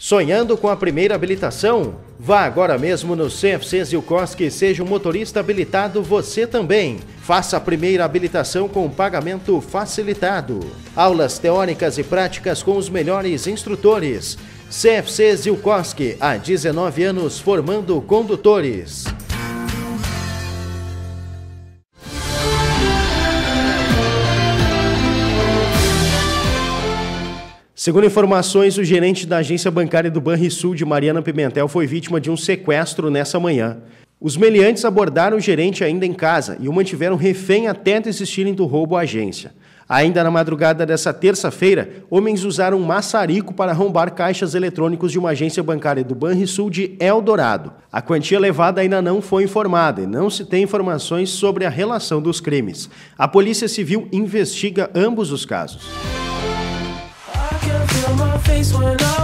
Sonhando com a primeira habilitação? Vá agora mesmo no CFC Zilkowski e seja um motorista habilitado você também. Faça a primeira habilitação com pagamento facilitado. Aulas teóricas e práticas com os melhores instrutores. CFC Zilkowski, há 19 anos formando condutores. Segundo informações, o gerente da agência bancária do Banrisul de Mariana Pimentel foi vítima de um sequestro nessa manhã. Os meliantes abordaram o gerente ainda em casa e o mantiveram refém até desistirem do roubo à agência. Ainda na madrugada dessa terça-feira, homens usaram um maçarico para arrombar caixas eletrônicos de uma agência bancária do Banrisul de Eldorado. A quantia levada ainda não foi informada e não se tem informações sobre a relação dos crimes. A Polícia Civil investiga ambos os casos. Feel my face when I